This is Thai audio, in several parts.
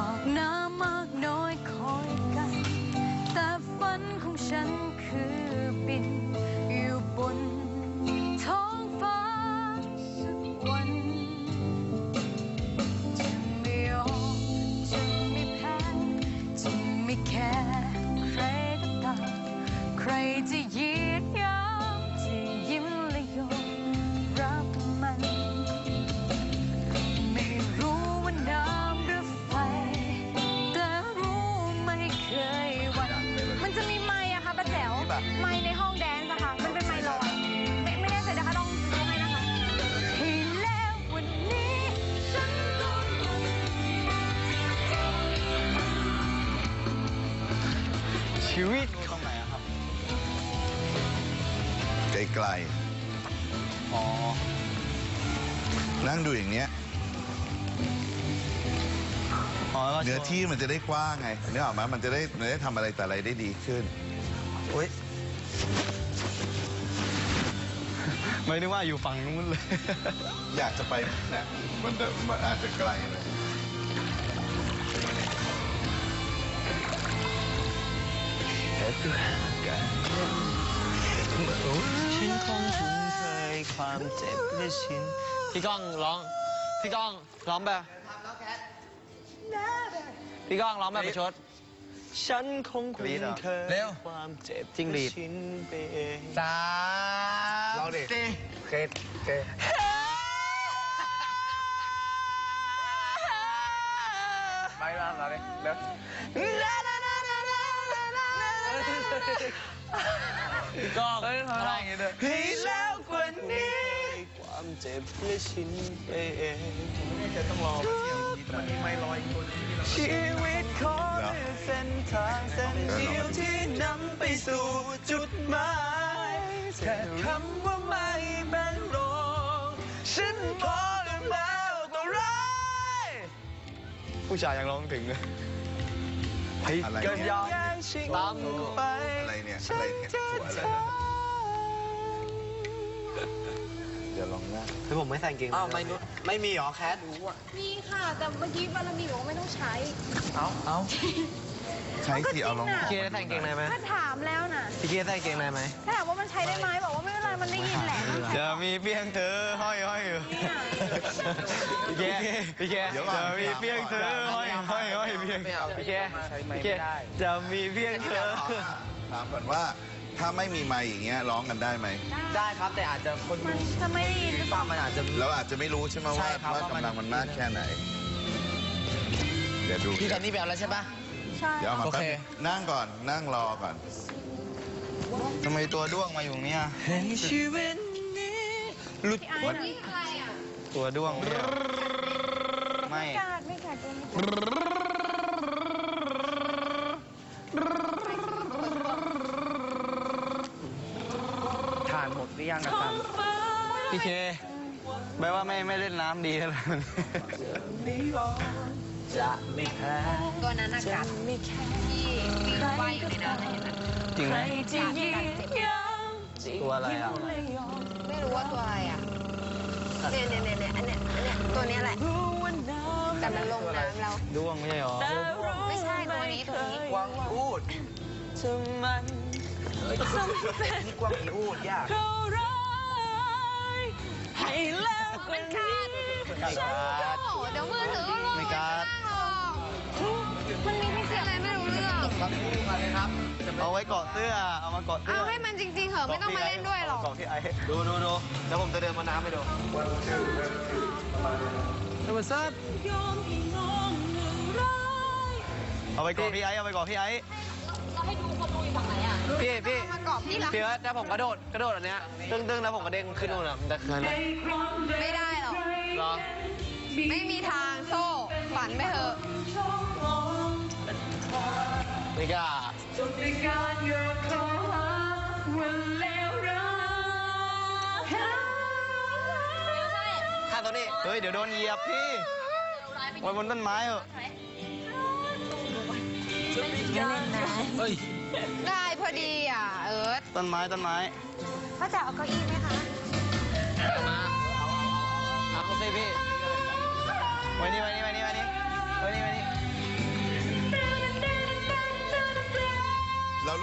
ากน้ำมากน้อยคอยกันแต่ฝันของฉันคือบินอยู่บนท้องฟ้าสักวันจะไม่ยอมจะไม่แพ้จะไม่แคร์ใครก็ตามใครจะยืดยาวจะยิ้มและยอมรับมันไม่รู้ว่าน้ำหรือไฟแต่รู้ไม่เคยหวั่นมันจะมีไมค์อะค่ะป้าแจ๋วไมค์ในห้องแดนซ์อะค่ะมันเป็นไมค์ลอยไม่แน่ใจนะคะต้องดูให้นะคะที่แล้ววันนี้ฉันก็ชีวิตตรงไหนอะครับไกลๆอ๋อนั่งดูอย่างเนี้ยเนื้อที่มันจะได้กว้างไงนึกออกไหมมันจะได้ทำอะไรแต่อะไรได้ดีขึ้นอุ้ยไม่นึกว่าอยู่ฝั่งนู้นเลยอยากจะไปเนี่ยมันอาจจะไกลเลยฉันคงคุ้นเคยความเจ็บและชินพี่ก้องร้องแบบพี่ก้องร้องแบบประชดฉันคงคุ้นเคยความเจ็บจริงดีชินไปเองจ้าร้องดิเคไปร้องเราดิเร็วก็อะไรอย่างเงี้ยเด้อให้แล้วกว่านี้ความเจ็บและชินไปเองไม่แน่ใจต้องรอมันมีไม่ลอยคนชีวิตขอเส้นทางเส้นเดียวที่นำไปสู่จุดหมายแค่คำว่าไม่เป็นรองฉันพอแล้วต่อไรผู้ชายยังร้องถึงเลยผิดกันยังชิงไปอะไรเนี่ยอะไรเนี่ยตัวอะไรเดี๋ยวลองนะคือผมไม่ใส่เกงไม่มีหรอแคทมีค่ะแต่เมื่อกี้บารมีบอกว่าไม่ต้องใช้เอาใช้สิเอาลองพี่เกใส่เกงในไหมถ้าถามแล้วนะพี่เกใส่เกงในไหมถ้าถามว่ามันใช้ได้ไหมบอกว่าไม่เป็นไรมันได้ยินแหละจะมีเพียงเธอห้อยอยู่พี่เกจะมีเพียงเธอห้อยเพียงพี่เกจะมีเพียงเธอถามก่อนว่าถ้าไม่มีไมค์อย่างเงี้ยร้องกันได้ไหมได้ครับแต่อาจจะคนจะไม่ได้ยินหรือเปล่ามันอาจจะเราอาจจะไม่รู้ใช่ไหมว่ากำลังมันมากแค่ไหนเดี๋ยวดูพี่แคนนี่ไปเอาแล้วใช่ปะใช่เดี๋ยวมาแป๊บนั่งก่อนนั่งรอก่อนทำไมตัวด้วงมาอยู่เนี่ยเห็นชีวิตนี้หลุดพ้นตัวด้วงไม่กัดทานหมดหรือยังครับพี่เคแปลว่าไม่เล่นน้ำดีแล้วจะไม่แพ้ตัวนั้นอากาศที่ว่ายอยู่ในน้ำเห็นไหมจริงไหมตัวอะไรอ่ะไม่รู้ว่าตัวอะไรอ่ะเนี่ยอันเนี้ยตัวนี้แหละแต่มันลงน้ำแล้วด้วงไม่ใช่หรอไม่ใช่ตัวนี้กวางอูดจะมันนี่กวางอูดยากให้แล้วมันขาดฉันก็เดี๋ยวมือถือก็ลงไม่กัดมันมีที่เสียอะไรไม่รู้เรื่องเอาไว้เกาะเสื้อเอามาเกาะเสื้อเอาให้มันจริงๆเหรอไม่ต้องมาเล่นด้วยหรอกเกาะที่ไอ้ดูแล้วผมจะเดินมาน้ำไปดูธรรมชาติเอาไปเกาะพี่ไอ้เราให้ดูคนดูอยู่ฝั่งไหนอ่ะพี่มาเกาะพี่ละพี่ถ้าผมกระโดดอันเนี้ยตึ้งแล้วผมกระเด้งขึ้นนู่นอ่ะมันจะเกินไม่ได้หรอกหรอไม่มีทางโซ่ฝันไปเถอะไม่กล้าถ้าตัวนี้เฮ้ยเดี๋ยวโดนเหยียบพี่ไว้บนต้นไม้เหรอเฮ้ยได้พอดีอ่ะต้นไม้พ่อจะเอาเก้าอี้ไหมคะมาเอาเก้าอี้พี่ไว้นี่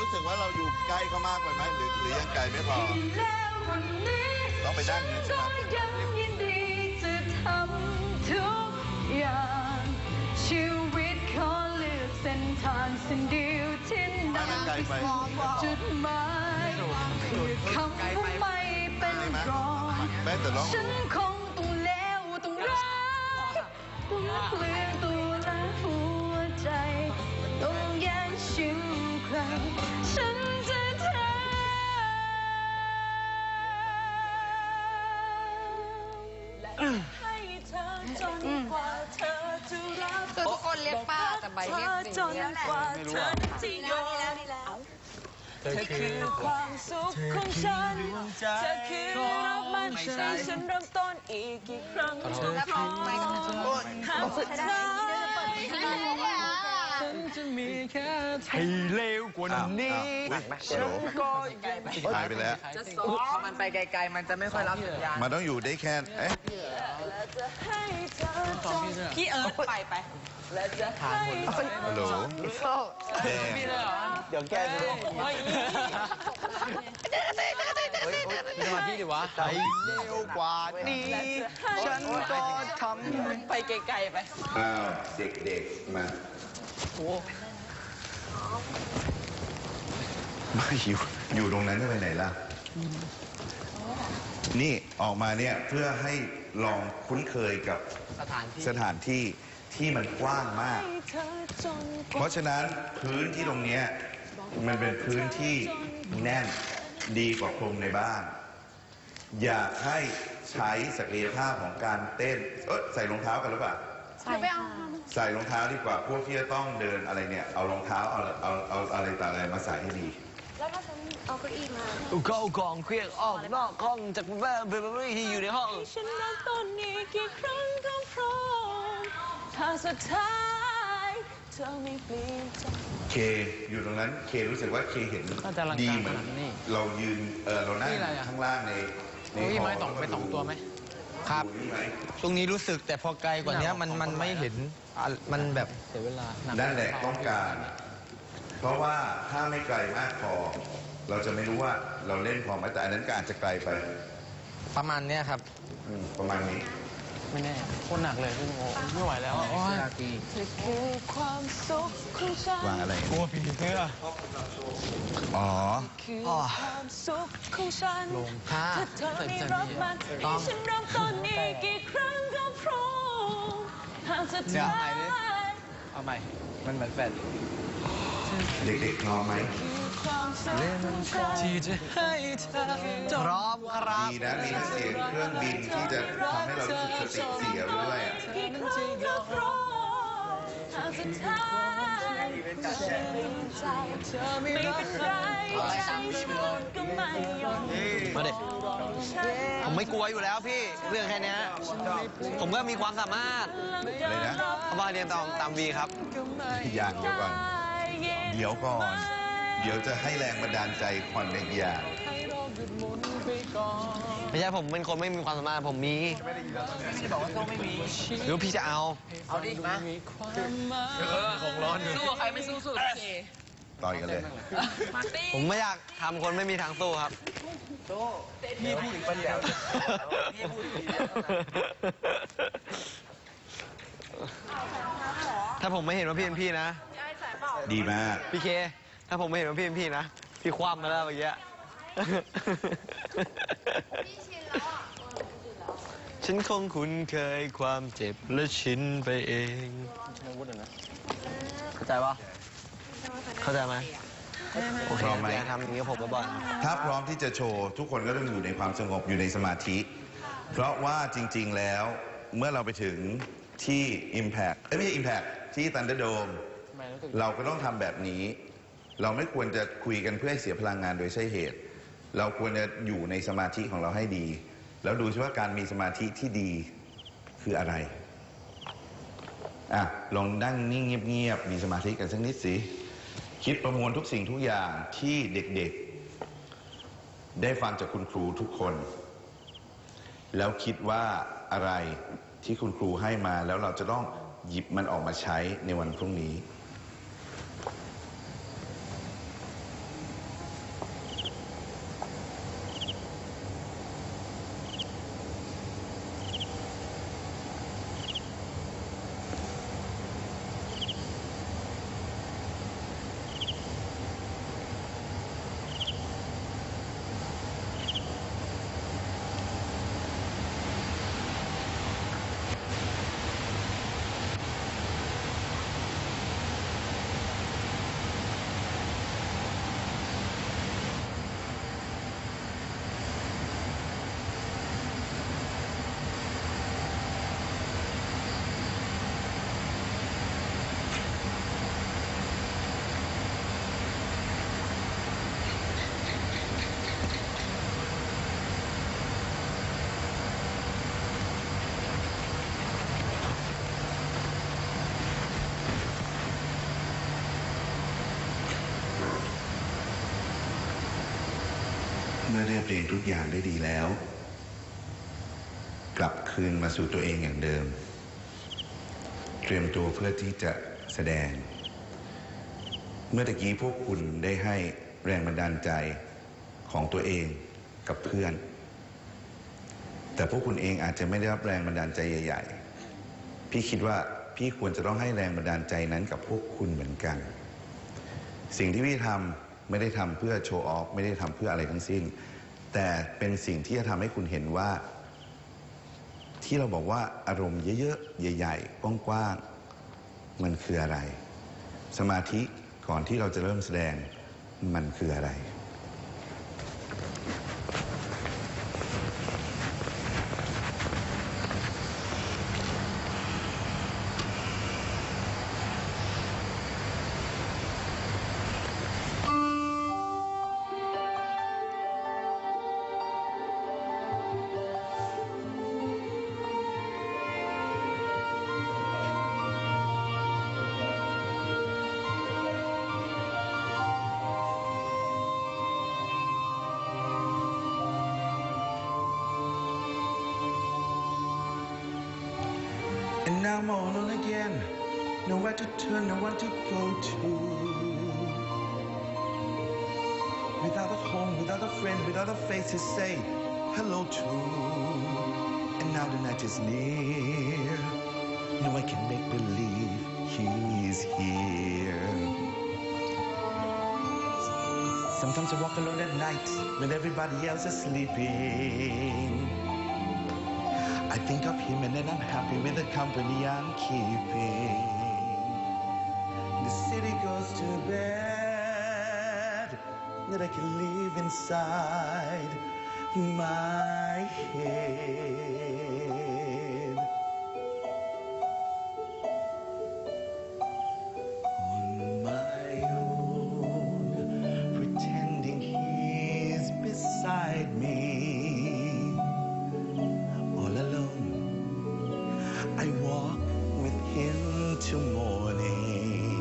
รู้สึกว่าเราอยู่ใกล้เขามากไปไหมหรือยังไกลไม่พอต้องไปนั่งนี่ใช่ไหมยังยินดีจะทำทุกอย่างชีวิตขอเลือกเส้นทางเส้นเดียวที่นำไปจุดหมายคือคำว่าไม่เป็นรองฉันคงต้องแล้วต้องรักต้องเปลี่ยนตัวและหัวใจต้องแย่งชิงใครฉันจะทำให้เธอจนกว่าเธอจะรับคือทุกคนเรียกป้าแต่ใบเรียกจนกว่าเธอจะยอมเธอคือความสุขของฉันเธอคือรักมันให้ฉันเริ่มต้นอีกกี่ครั้งเธอพร้อมครั้งสุดท้ายฉันจะมีแค่ให้เร็วกว่านี้ฉันก็ยังหายไปแล้วพอมันไปไกลๆมันจะไม่ค่อยรับสัญญาณมันต้องอยู่ได้แค่เอ๊ะจะให้เธอจงพี่เอิร์ธไปและจะให้เธอฮัลโหลแดงเดี๋ยวแกจะสมาธิดิวะไปเร็วกว่านี้ฉันก็ทำไปไกลๆไปอ้าวเด็กๆมาไม่อยู่ตรงนั้นจะไปไหนล่ะ นี่ออกมาเนี่ยเพื่อให้ลองคุ้นเคยกับสถานที่ที่มันกว้างมาก เพราะฉะนั้นพื้นที่ตรงเนี้ยมันเป็นพื้นที่แน่นดีกว่าพรมในบ้าน อยากให้ใช้ศักยภาพของการเต้นใส่รองเท้ากันหรือเปล่าใส่รองเท้าดีกว่าพวกที่จะต้องเดินอะไรเนี่ยเอารองเท้าเอาอะไรต่างอะไรมาใส่ให้ดีแล้วถ้าฉันเอาเก้าอี้มาเข้ากองเครียดออกนอกห้องจากแม่เบเบอรี่ที่อยู่ในห้องฉันรักต้นนี้กี่ครั้งก็พร้อมถ้าสุดท้ายเธอไม่เปลี่ยนใจเคอยู่ตรงนั้นเครู้สึกว่าเคเห็นดีเหมือนเรายืนเรานั่งข้างล่างในหอไม่ต่องตัวไหมครับ ตรงนี้รู้สึกแต่พอไกลกว่านี้มันไม่เห็นมันแบบเสียเวลานั่นแหละต้องการ เพราะว่าถ้าไม่ไกลมากพอ เราจะไม่รู้ว่าเราเล่นพอไหมแต่อันนั้นก็อาจจะไกลไปประมาณเนี้ยครับประมาณนี้ไม่แน่โคตรหนักเลยพี่โมไม่ไหวแล้วโอ้ยเธอคือความสุขของฉันวางอะไรกลัวผีเสื้ออ๋อคือความสุขของฉันผ้าถ้าเธอไม่รับมันให้ฉันเริ่มต้นอีกกี่ครั้งก็พร้อมหากสุดท้ายเอาใหม่ มันเหมือนแฟนเด็กๆพร้อมไหมความสุขของฉันที่จะให้เธอพร้อมครับดีนะมีเสียงเครื่องบินที่จะทำให้เรารู้สึกสติเสียไปด้วยอ่ะกี่ครั้งก็พร้อมหากสุดท้ายฉันใจเธอไม่เป็นไรใจฉันก็ไม่ยอมมาเด็กผมไม่กลัวอยู่แล้วพี่เรื่องแค่เนี้ยผมก็มีความสามารถอะไรนะเข้ามาเรียนตามวีครับอย่างเดียวก่อน เดี๋ยวก่อน เดี๋ยวจะให้แรงบันดาลใจคอนอีกอย่างไม่ใช่ผมเป็นคนไม่มีความสามารถผมมีไม่ได้บอกว่าโซ่ไม่มีหรือพี่จะเอาเอาดิมาของร้อนสู้ใครไม่สู้สู้โอเคต่อยกันเลยผมไม่อยากทำคนไม่มีทางสู้ครับโซ่พี่พูดถึงประเดี๋ยวพี่พูดถึงแล้วถ้าผมไม่เห็นว่าพี่เป็นพี่นะดีมากพี่เค ถ้าผมไม่เห็นว่าพี่เป็นพี่นะ พี่คว่ำมาแล้วเมื่อกี้ฉันคงคุ้นเคยความเจ็บและชินไปเองเข้าใจปะเข้าใจไหมโอเคพร้อมไหมอย่าทำอย่างนี้กับผมบ่อยถ้าพร้อมที่จะโชว์ทุกคนก็ต้องอยู่ในความสงบอยู่ในสมาธิ เพราะว่าจริงๆแล้วเมื่อเราไปถึงที่ Impact ไม่ใช่ Impact ที่ Thunderdome เราก็ต้องทำแบบนี้ เราไม่ควรจะคุยกันเพื่อให้เสียพลังงานโดยใช่เหตุ เราควรจะอยู่ในสมาธิของเราให้ดี แล้วดูซิว่าการมีสมาธิที่ดีคืออะไรอ่ะลองนั่งนิ่งเงียบๆมีสมาธิกันสักนิดสิคิดประมวลทุกสิ่งทุกอย่างที่เด็กๆได้ฟังจากคุณครูทุกคน แล้วคิดว่าอะไรที่คุณครูให้มาแล้วเราจะต้องหยิบมันออกมาใช้ในวันพรุ่งนี้เมื่อเรียบเรียงทุกอย่างได้ดีแล้ว กลับคืนมาสู่ตัวเองอย่างเดิม เตรียมตัวเพื่อที่จะแสดง เมื่อตะกี้พวกคุณได้ให้แรงบันดาลใจของตัวเองกับเพื่อน แต่พวกคุณเองอาจจะไม่ได้รับแรงบันดาลใจใหญ่ๆพี่คิดว่าพี่ควรจะต้องให้แรงบันดาลใจนั้นกับพวกคุณเหมือนกัน สิ่งที่พี่ทำไม่ได้ทำเพื่อโชว์ออฟไม่ได้ทำเพื่ออะไรทั้งสิ้นแต่เป็นสิ่งที่จะทำให้คุณเห็นว่าที่เราบอกว่าอารมณ์เยอะๆใหญ่ๆกว้างๆมันคืออะไรสมาธิก่อนที่เราจะเริ่มแสดงมันคืออะไรAnd now I'm all alone again. Nowhere to turn, nowhere to go to. Without a home, without a friend, without a face to say hello to. And now the night is near. No, I can make believe he's here. Sometimes I walk alone at night when everybody else is sleeping. I think of him and then I'm happy with the company I'm keeping. The city goes to bed, that I can live inside my head. On my own, pretending he's beside me. I walk with him till morning.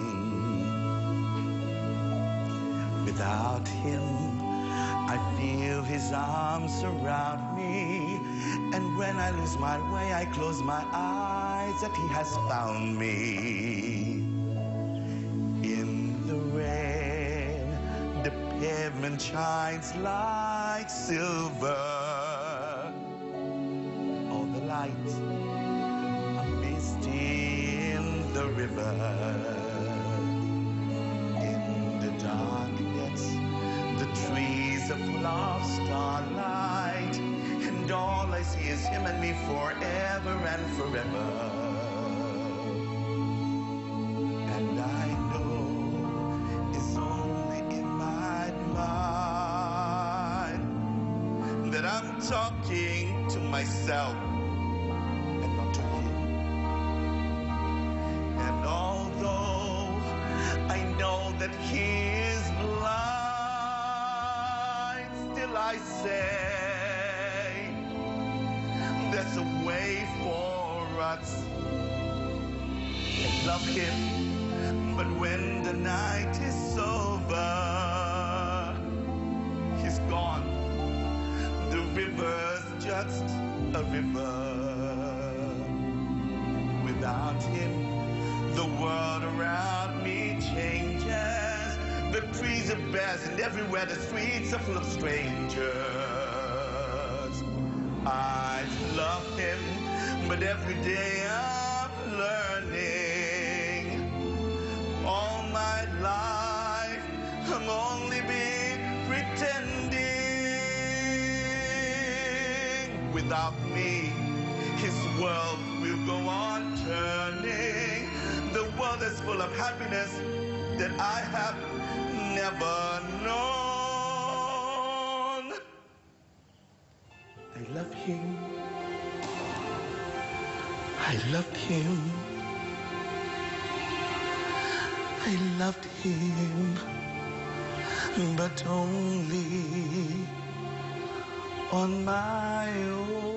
Without him, I feel his arms surround me. And when I lose my way, I close my eyes that he has found me. In the rain, the pavement shines like silver. All the lights in the river. In the darkness, the trees are full of starlight, and all I see is him and me forever and forever. And I know it's only in my mind that I'm talking to myself. That he is blind, still I say there's a way for us to love him, but when the night is over, he's gone. The river's just a river. Without him, the world around me changes. The trees are bare and everywhere the streets are full of strangers. I love him, but every day I'm learning. All my life I'm only been pretending. Without me, his world will go on turning. The world is full of happiness that I have never known. I love him. I loved him. I loved him, but only on my own.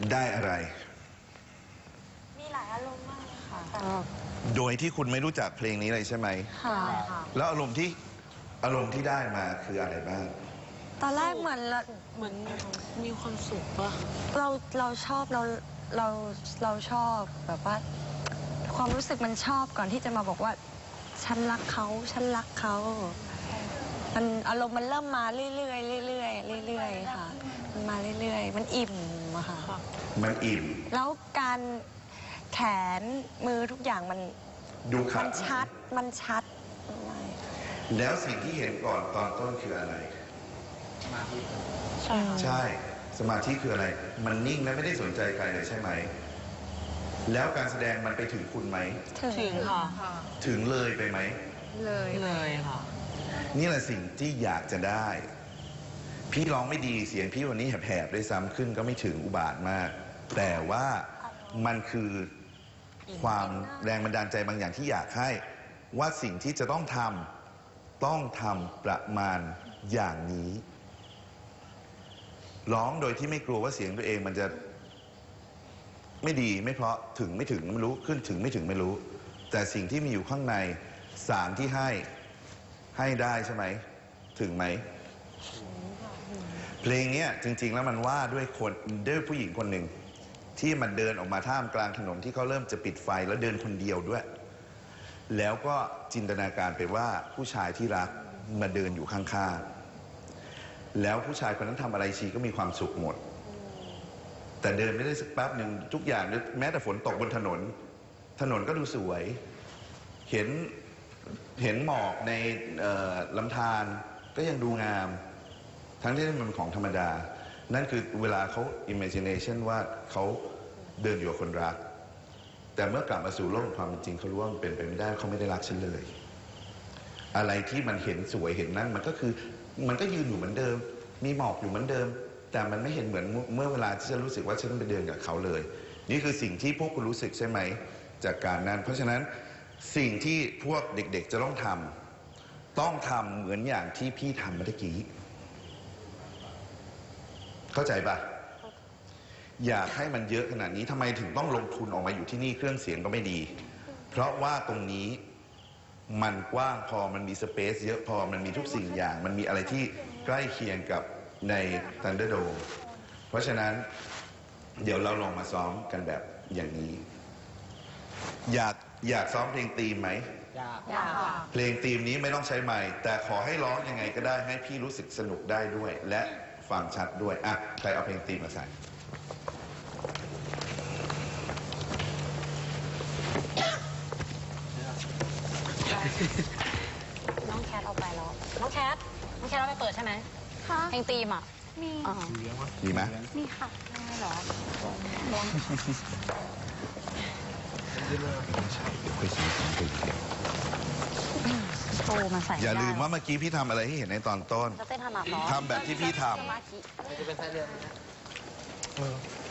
ได้อะไรมีหลายอารมณ์มากเลยค่ะโดยที่คุณไม่รู้จักเพลงนี้เลยใช่ไหมค่ะแล้วอารมณ์ที่ได้มาคืออะไรบ้างตอนแรกเหมือนมีความสุขปะเราชอบเราชอบแบบว่า ความรู้สึกมันชอบก่อนที่จะมาบอกว่า ฉันรักเขาฉันรักเขามันอารมณ์มันเริ่มมาเรื่อยๆเรื่อยๆเรื่อยๆค่ะมันมาเรื่อยๆมันอิ่มอะค่ะมันอิ่มแล้วการแขนมือทุกอย่างมันดูขัดชัดแล้วสิ่งที่เห็นก่อนตอนต้นคืออะไร ใช่ สมาธิคืออะไร มันนิ่งและไม่ได้สนใจใครเลยใช่ไหม แล้วการแสดงมันไปถึงคุณไหมถึงค่ะถึงเลยไปไหมเลยค่ะนี่แหละสิ่งที่อยากจะได้ พี่ร้องไม่ดีเสียงพี่วันนี้แหบๆด้วยซ้ำขึ้นก็ไม่ถึงอุบาทมาก แต่ว่ามันคือความแรงบันดาลใจบางอย่างที่อยากให้ว่าสิ่งที่จะต้องทำประมาณอย่างนี้ ร้องโดยที่ไม่กลัวว่าเสียงตัวเองมันจะไม่ดีไม่เพราะถึงไม่ถึงไม่รู้ขึ้นถึงไม่ถึงไม่รู้ แต่สิ่งที่มีอยู่ข้างในสารที่ให้ได้ใช่ไหมถึงไหมเพลงนี้จริงๆแล้วมันว่าด้วยผู้หญิงคนหนึ่งที่มันเดินออกมาท่ามกลางถนนที่เขาเริ่มจะปิดไฟแล้วเดินคนเดียวด้วย แล้วก็จินตนาการไปว่าผู้ชายที่รักมาเดินอยู่ข้างๆแล้วผู้ชายคนนั้นทำอะไรชีก็มีความสุขหมดแต่เดินไม่ได้สักแป๊บหนึ่งทุกอย่างแม้แต่ฝนตกบนถนนก็ดูสวยเห็นหมอกในลำธารก็ยังดูงามทั้งที่มันเป็นของธรรมดานั่นคือเวลาเขา imagination ว่าเขาเดินอยู่กับคนรักแต่เมื่อกลับมาสู่โลกความเป็นจริงเขารู้ว่ามันเป็นไปไม่ได้เขาไม่ได้รักฉันเลยอะไรที่มันเห็นสวยเห็นนั่นมันก็ยืนอยู่เหมือนเดิมมีหมอกอยู่เหมือนเดิมแต่มันไม่เห็นเหมือนเมื่อเวลาที่ฉันรู้สึกว่าฉันไปเดินกับเขาเลยนี่คือสิ่งที่พวกคุณรู้สึกใช่ไหมจากการนั้นเพราะฉะนั้นสิ่งที่พวกเด็กๆจะต้องทำเหมือนอย่างที่พี่ทำเมื่อกี้เข้าใจปะอยากให้มันเยอะขนาดนี้ทำไมถึงต้องลงทุนออกมาอยู่ที่นี่เครื่องเสียงก็ไม่ดีเพราะว่าตรงนี้มันกว้างพอมันมีสเปซเยอะพอมันมีทุกสิ่งอย่างมันมีอะไรที่ใกล้เคียงกับใน Thunderdome เพราะฉะนั้นเดี๋ยวเราลองมาซ้อมกันแบบอย่างนี้อยากซ้อมเพลงธีมไหมอยากเพลงธีมนี้ไม่ต้องใช้ไมค์แต่ขอให้ร้องยังไงก็ได้ให้พี่รู้สึกสนุกได้ด้วยและฟังชัดด้วยอ่ะใครเอาเพลงธีมมาใส่น้องแคทเอาไปแล้ว น้องแคทเอาไปเปิดใช่ไหมค่ะเพลงตีมอ่ะมีดีไหมมีค่ะไม่หรอโตมาใส่อย่าลืมว่าเมื่อกี้พี่ทำอะไรให้เห็นในตอนต้นจะเต้นถนัดเนาะทำแบบที่พี่ทำสมาธิจะเป็นไส้เดือน